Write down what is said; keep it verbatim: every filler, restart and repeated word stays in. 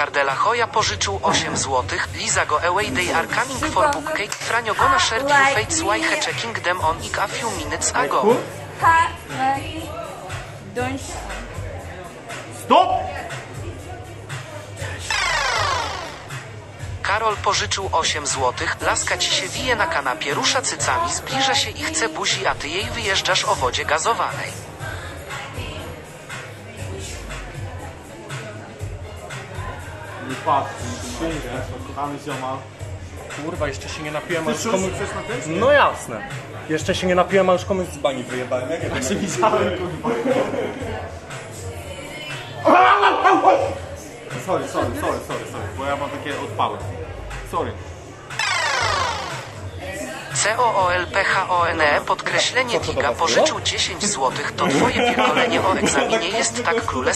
De La Hoya pożyczył osiem złotych. Liza go away they are coming for bookcake. Franio gonna shared you fates why he checking them on it a few minutes ago. Ha, don't. Stop! Karol pożyczył osiem złotych. Laska ci się wije na kanapie, rusza cycami, zbliża się i chce buzi, a ty jej wyjeżdżasz o wodzie gazowanej. Nie patrz, kochany zioma. Kurwa, jeszcze się nie napiłem, a już Ty komuś... chcesz na test? No jasne. Jeszcze się nie napiłem, a już komuś z bani wyjebałem. Jak ja Właśnie widziałem, kurwa. Sorry, sorry, sorry, sorry, sorry, bo ja mam takie odpały. Sorry. C O O L P H O N E podkreślenie Giga pożyczył dziesięć złotych. To twoje pierdolenie o egzaminie jest tak królewskie.